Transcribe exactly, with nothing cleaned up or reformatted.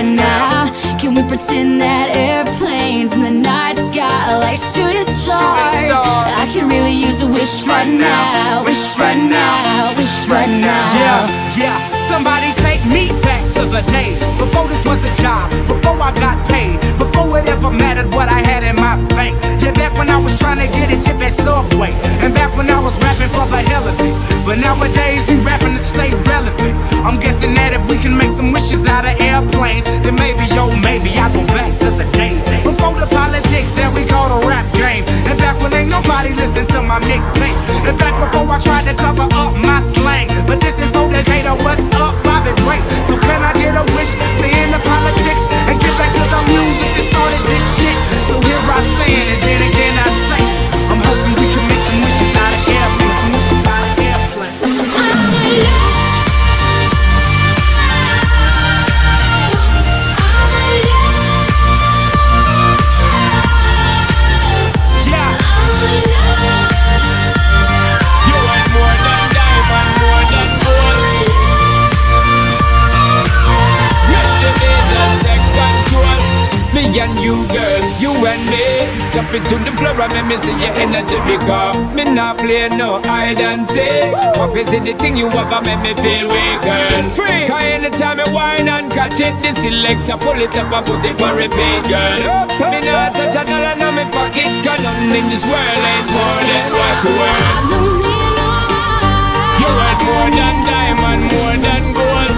right now? Can we pretend that airplanes in the night sky are like shooting stars? I can really use a wish right now. Wish right now, wish right now. Yeah, yeah, somebody take me back to the days before this was a job, before I got paid, before it ever mattered what I had in my bank. Yeah, back when I was trying to get a tip at Subway, and back when I was rapping for the hell of it. But nowadays we rapping to stay relevant. I'm guessing that if we can make some wishes out of airplanes, then maybe, yo, maybe I'll go back to the days before the politics that we call the rap game, and back when ain't nobody listen to my mixtape, and back before I tried to cover up my slang. But this is no Decatur, what's up, Bobby Ray? So can I get a wish to end the politics and get back to the music that started this shit? So here I stand, and then again I say, I'm hoping we can make some wishes out of airplanes, some wishes out of airplanes. Me and you, girl, you and me, jump into the floor and make me see your energy because me not play no hide and seek. What is anything you ever make me feel weak, girl? Free, cause anytime I whine and catch it, the selector pull it up and put it on repeat, girl. Me not touch a dollar in my pocket, cause nothing in this world ain't more than what you worth. You worth more than diamond, more than gold.